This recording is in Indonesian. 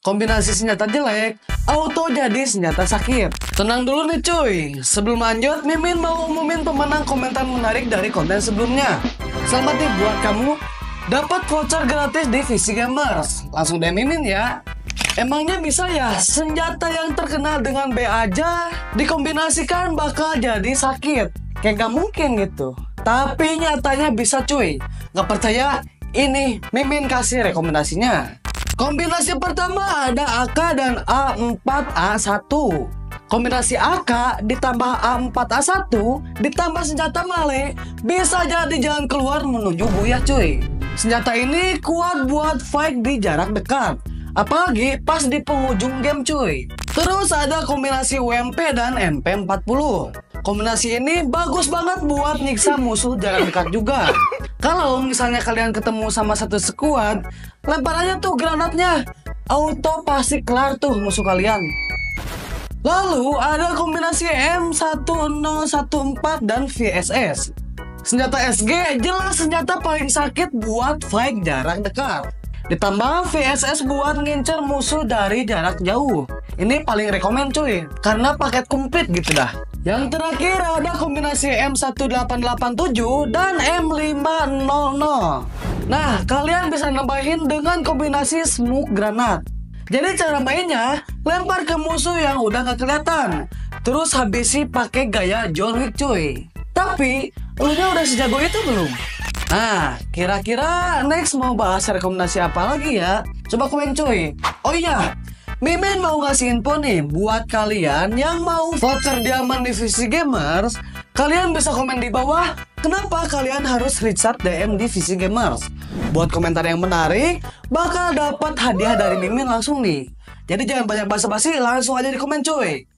kombinasi senjata jelek, auto jadi senjata sakit. Tenang dulu nih cuy, sebelum lanjut, Mimin mau umumin pemenang komentar menarik dari konten sebelumnya. Selamat nih buat kamu, dapat voucher gratis di VC Gamers. Langsung deh Mimin ya. Emangnya bisa ya senjata yang terkenal dengan B aja dikombinasikan bakal jadi sakit? Kayak gak mungkin gitu. Tapi nyatanya bisa cuy. Gak percaya? Ini Mimin kasih rekomendasinya. Kombinasi pertama ada AK dan A4A1. Kombinasi AK ditambah A4A1 ditambah senjata male bisa jadi jalan keluar menuju buyah cuy. Senjata ini kuat buat fight di jarak dekat, apalagi pas di penghujung game cuy. Terus ada kombinasi UMP dan MP40. Kombinasi ini bagus banget buat nyiksa musuh jarak dekat juga. Kalau misalnya kalian ketemu sama satu squad, lempar aja tuh granatnya, auto pasti kelar tuh musuh kalian. Lalu ada kombinasi M1014 dan VSS. Senjata SG jelas senjata paling sakit buat fight jarak dekat. Ditambah VSS buat ngincer musuh dari jarak jauh. Ini paling rekomen cuy, karena paket komplit gitu dah. Yang terakhir ada kombinasi M1887 dan M500. Nah, kalian bisa nambahin dengan kombinasi smoke granat. Jadi cara mainnya, lempar ke musuh yang udah gak kelihatan, terus habisi pakai gaya John Wick cuy. Tapi, elunya udah sejago itu belum? Nah, kira-kira next mau bahas rekomendasi apa lagi ya? Coba komen cuy. Oh iya, Mimin mau ngasih info nih buat kalian yang mau voucher diamond di VC Gamers. Kalian bisa komen di bawah kenapa kalian harus Richard DM di VC Gamers. Buat komentar yang menarik, bakal dapat hadiah dari Mimin langsung nih. Jadi jangan banyak basa-basi, langsung aja di komen cuy.